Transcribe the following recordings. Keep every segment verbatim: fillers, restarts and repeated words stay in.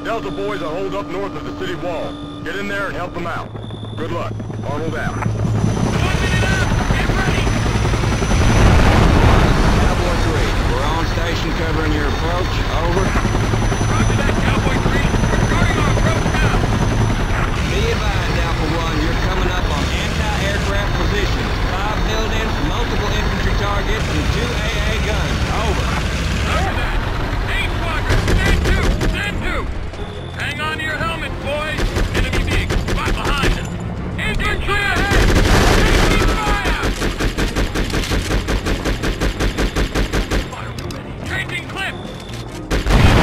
Delta boys are holed up north of the city wall. Get in there and help them out. Good luck. Arnold out. One minute out! Get ready! Cowboy three, we're on station covering your approach. Over. Roger that, Cowboy three. We're starting our approach now. Be advised, Alpha one, you're coming up on anti-aircraft positions. Five buildings, multiple infantry targets, and two A A guns. Over. Roger that. Eight squadron, stand to! Stand to! Hang on to your helmets, boys. Enemy vehicle, right behind us. Infantry ahead! Taking fire! Fire ready. Changing clip!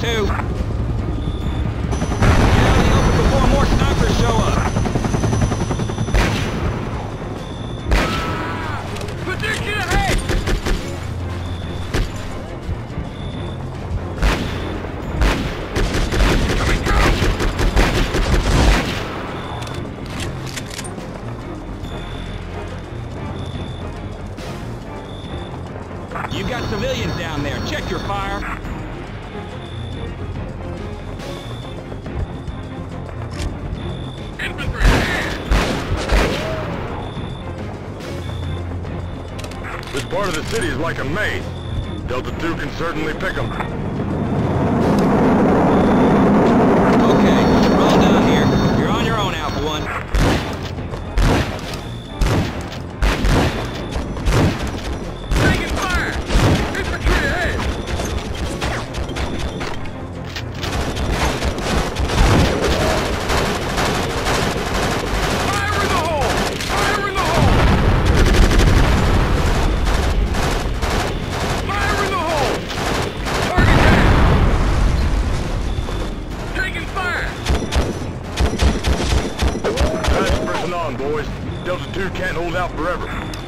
two. Get out in the open before more snipers show up. Position ahead! Coming down! You've got civilians down there. Check your fire. Infantry ahead! This part of the city is like a maze. Delta two can certainly pick them. Okay, we're all done here. You're on your own, Alpha one. Taking fire! Infantry ahead! Fire in the hole! Fire in the hole! Fire in the hole! Target down! Taking fire! Fast pressing on, boys. Delta two can't hold out forever.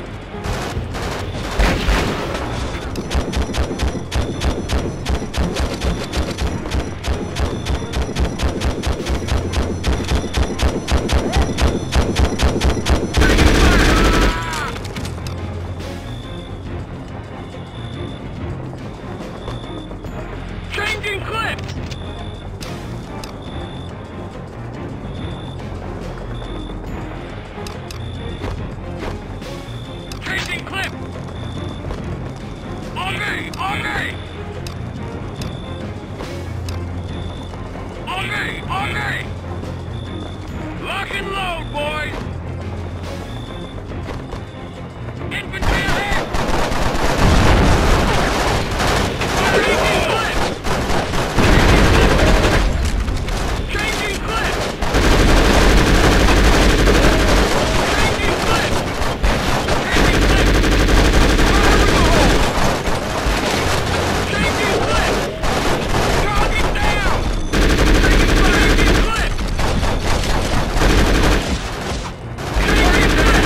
Changing clip! Changing clip! On me! On me! On me! On me! Lock and load, boys! Infantry ahead! Changing clip! Changing clip! Changing clip! Changing clip! Fire in the hole! Changing clip! Target down! Changing clip! Changing clip!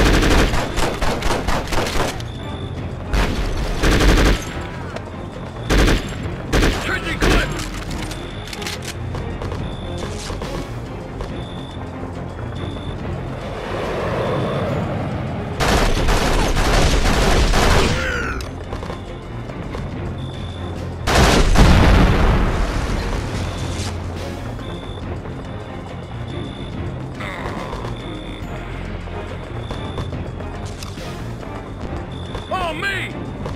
Changing clip! On me!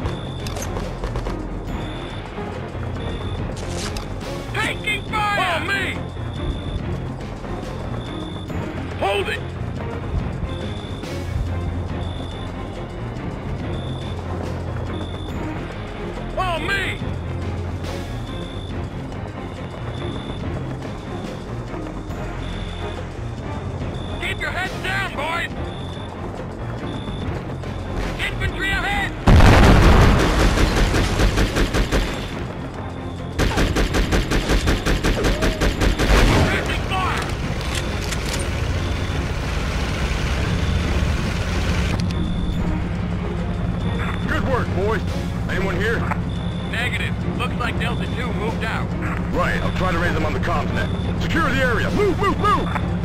Taking fire! On me! Hold it! On me! Keep your heads down, boys! Infantry ahead! Taking fire! Good work, boys. Anyone here? Negative. Looks like Delta two moved out. Right, I'll try to raise them on the comms net. Secure the area. Move, move, move!